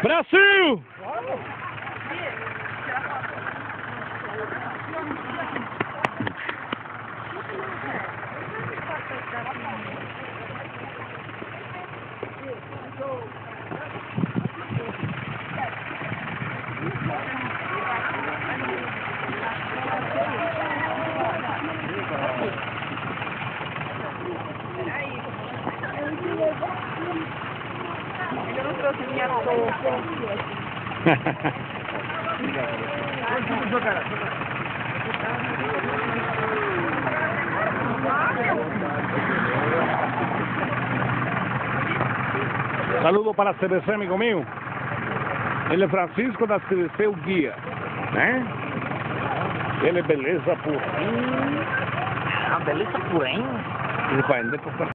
Brasil! Eu não trouxe minha touca. Saludo para a CBC, amigo mío. Ele é Francisco da CBC, o guia, né? Ele é beleza por... A beleza porém. Ele vai andar por